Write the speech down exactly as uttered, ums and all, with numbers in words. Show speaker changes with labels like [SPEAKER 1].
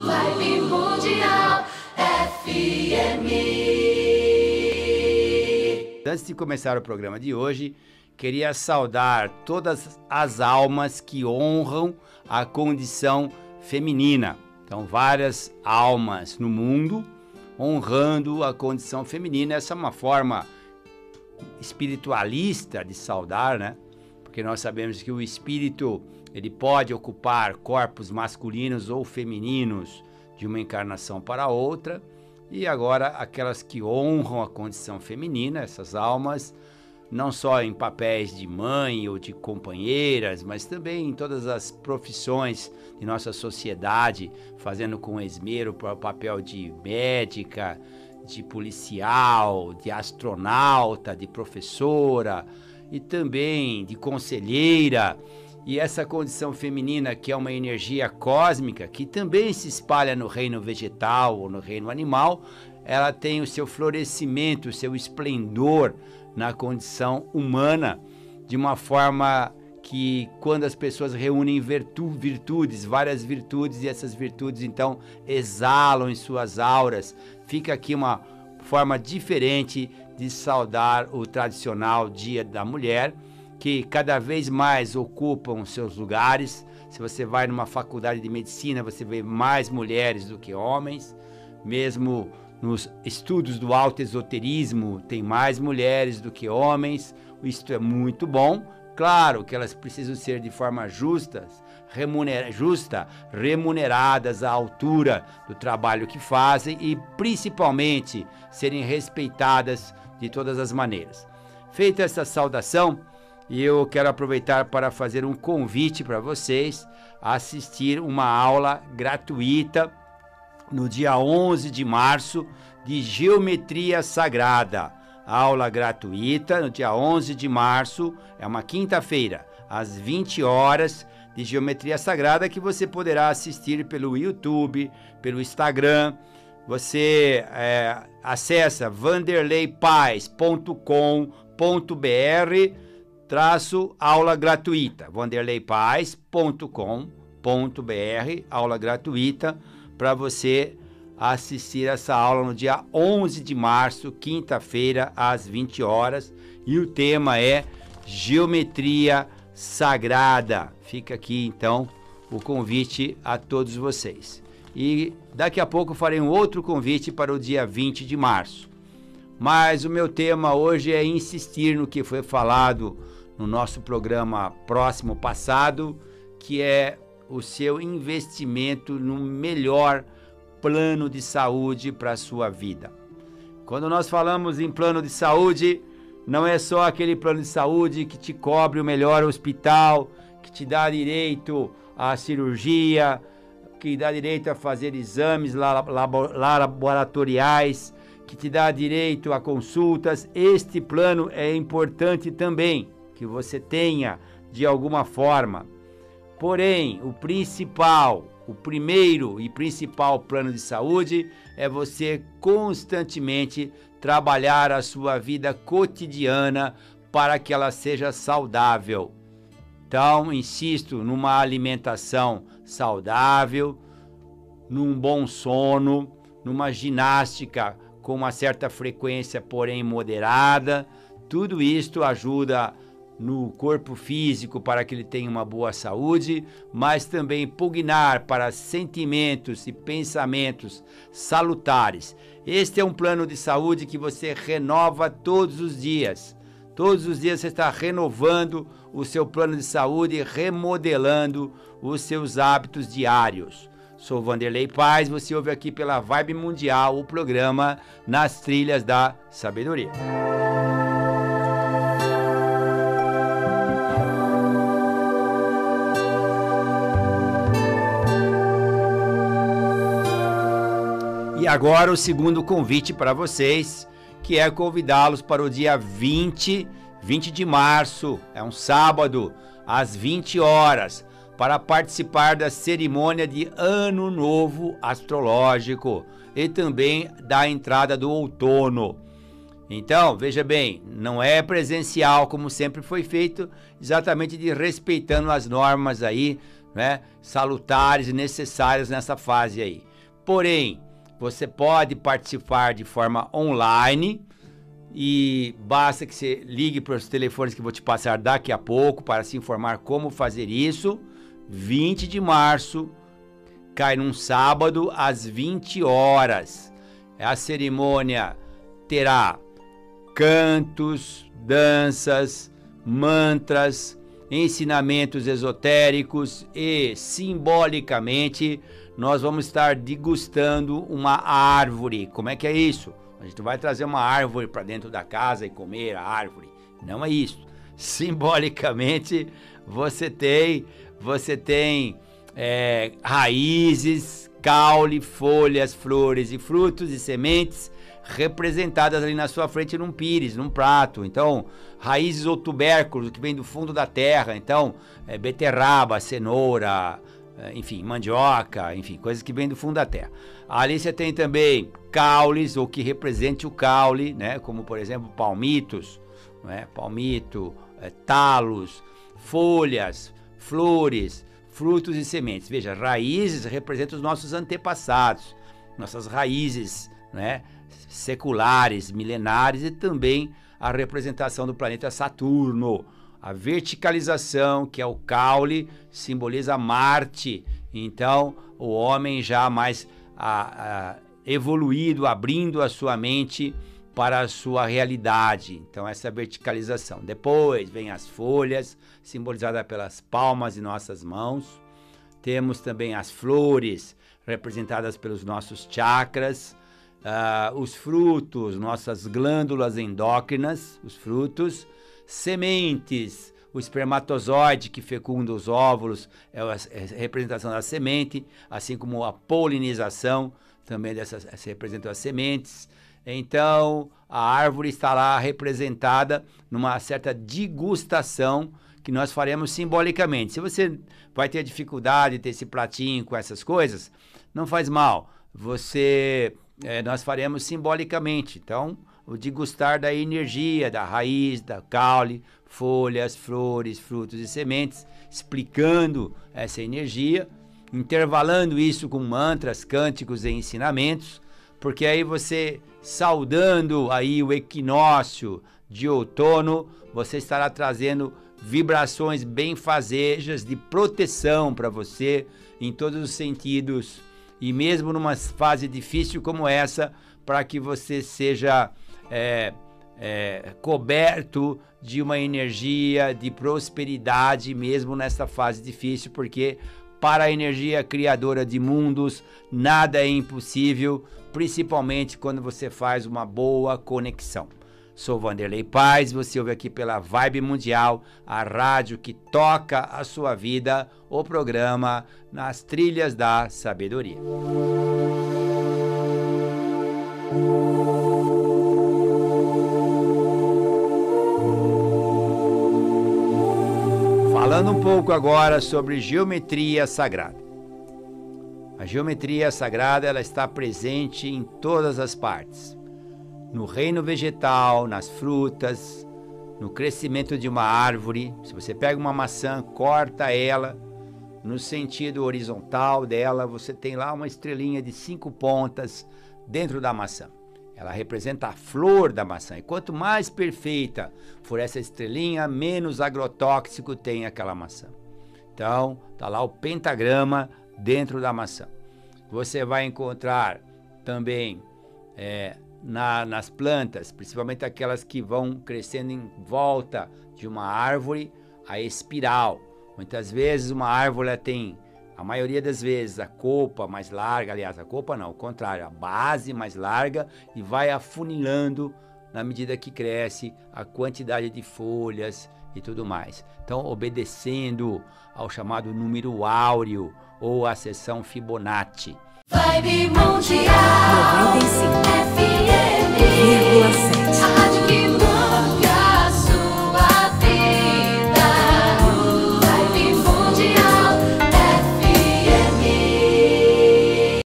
[SPEAKER 1] Vibe Mundial F M.
[SPEAKER 2] Antes de começar o programa de hoje, queria saudar todas as almas que honram a condição feminina. Então, várias almas no mundo honrando a condição feminina. Essa é uma forma espiritualista de saudar, né? Porque nós sabemos que o espírito, ele pode ocupar corpos masculinos ou femininos de uma encarnação para outra. E agora, aquelas que honram a condição feminina, essas almas, não só em papéis de mãe ou de companheiras, mas também em todas as profissões de nossa sociedade, fazendo com esmero o papel de médica, de policial, de astronauta, de professora e também de conselheira. E essa condição feminina, que é uma energia cósmica, que também se espalha no reino vegetal ou no reino animal, ela tem o seu florescimento, o seu esplendor na condição humana, de uma forma que, quando as pessoas reúnem virtu virtudes, várias virtudes, e essas virtudes então exalam em suas auras, fica aqui uma forma diferente de saudar o tradicional Dia da Mulher, que cada vez mais ocupam seus lugares. Se você vai numa faculdade de medicina, você vê mais mulheres do que homens. Mesmo nos estudos do autoesoterismo, tem mais mulheres do que homens. Isto é muito bom. Claro que elas precisam ser de forma justa, remuner justa, remuneradas à altura do trabalho que fazem e, principalmente, serem respeitadas de todas as maneiras. Feita essa saudação, eu quero aproveitar para fazer um convite para vocês a assistir uma aula gratuita no dia onze de março de Geometria Sagrada. Aula gratuita no dia onze de março, é uma quinta-feira, às vinte horas, de Geometria Sagrada, que você poderá assistir pelo YouTube, pelo Instagram. Você é, acessa vanderlei paz ponto com ponto br traço aula gratuita, vanderlei paz ponto com ponto br, aula gratuita, para você assistir essa aula no dia onze de março, quinta-feira, às vinte horas, e o tema é Geometria Sagrada. Fica aqui, então, o convite a todos vocês. E daqui a pouco farei um outro convite para o dia vinte de março. Mas o meu tema hoje é insistir no que foi falado no nosso programa próximo passado, que é o seu investimento no melhor plano de saúde para a sua vida. Quando nós falamos em plano de saúde, não é só aquele plano de saúde que te cobre o melhor hospital, que te dá direito à cirurgia, que dá direito a fazer exames laboratoriais, que te dá direito a consultas. Este plano é importante também, que você tenha de alguma forma. Porém, o principal, o primeiro e principal plano de saúde é você constantemente trabalhar a sua vida cotidiana para que ela seja saudável. Então, insisto numa alimentação saudável, num bom sono, numa ginástica com uma certa frequência, porém moderada. Tudo isto ajuda no corpo físico para que ele tenha uma boa saúde, mas também pugnar para sentimentos e pensamentos salutares. Este é um plano de saúde que você renova todos os dias. Todos os dias você está renovando o seu plano de saúde, remodelando os seus hábitos diários. Sou Vanderlei Paz, você ouve aqui pela Vibe Mundial o programa Nas Trilhas da Sabedoria. E agora o segundo convite para vocês, que é convidá-los para o dia vinte, vinte de março, é um sábado, às vinte horas, para participar da cerimônia de Ano Novo Astrológico e também da entrada do outono. Então, veja bem, não é presencial como sempre foi feito, exatamente de respeitando as normas aí, né, salutares e necessárias nessa fase aí. Porém, você pode participar de forma online e basta que você ligue para os telefones que eu vou te passar daqui a pouco para se informar como fazer isso. vinte de março, cai num sábado às vinte horas. A cerimônia terá cantos, danças, mantras, ensinamentos esotéricos e, simbolicamente, nós vamos estar degustando uma árvore. Como é que é isso? A gente vai trazer uma árvore para dentro da casa e comer a árvore. Não é isso. Simbolicamente, você tem, você tem é, raízes, caule, folhas, flores e frutos e sementes representadas ali na sua frente num pires, num prato. Então, raízes ou tubérculos que vêm do fundo da terra. Então, é, beterraba, cenoura, é, enfim, mandioca, enfim, coisas que vêm do fundo da terra. Ali você tem também caules, ou que represente o caule, né? Como, por exemplo, palmitos, né? Palmito, é, talos, folhas, flores, frutos e sementes. Veja, raízes representam os nossos antepassados, nossas raízes, né? Seculares, milenares, e também a representação do planeta Saturno. A verticalização, que é o caule, simboliza Marte. Então, o homem já mais a, a, evoluído, abrindo a sua mente para a sua realidade. Então, essa é a verticalização. Depois vem as folhas, simbolizadas pelas palmas de nossas mãos. Temos também as flores, representadas pelos nossos chakras. Uh, os frutos, nossas glândulas endócrinas, os frutos, sementes, o espermatozoide que fecunda os óvulos, é a, é a representação da semente, assim como a polinização, também dessas, representam as sementes. Então, a árvore está lá representada numa certa degustação que nós faremos simbolicamente. Se você vai ter dificuldade de ter esse pratinho com essas coisas, não faz mal, você... É, nós faremos simbolicamente. Então, o degustar da energia, da raiz, da caule, folhas, flores, frutos e sementes, explicando essa energia, intervalando isso com mantras, cânticos e ensinamentos, porque aí você, saudando aí o equinócio de outono, você estará trazendo vibrações benfazejas de proteção para você em todos os sentidos. E mesmo numa fase difícil como essa, para que você seja é, é, coberto de uma energia de prosperidade, mesmo nessa fase difícil, porque para a energia criadora de mundos, nada é impossível, principalmente quando você faz uma boa conexão. Sou Vanderlei Paz, você ouve aqui pela Vibe Mundial, a rádio que toca a sua vida, o programa Nas Trilhas da Sabedoria. Falando um pouco agora sobre geometria sagrada. A geometria sagrada, ela está presente em todas as partes. No reino vegetal, nas frutas, no crescimento de uma árvore. Se você pega uma maçã, corta ela, no sentido horizontal dela, você tem lá uma estrelinha de cinco pontas dentro da maçã. Ela representa a flor da maçã. E quanto mais perfeita for essa estrelinha, menos agrotóxico tem aquela maçã. Então, está lá o pentagrama dentro da maçã. Você vai encontrar também... É, Na, nas plantas, principalmente aquelas que vão crescendo em volta de uma árvore, a espiral. Muitas vezes uma árvore ela tem, a maioria das vezes, a copa mais larga, aliás, a copa não, ao contrário, a base mais larga, e vai afunilando na medida que cresce a quantidade de folhas e tudo mais. Então, obedecendo ao chamado número áureo ou a seção Fibonacci.
[SPEAKER 1] Vibe Mundial noventa e cinco F M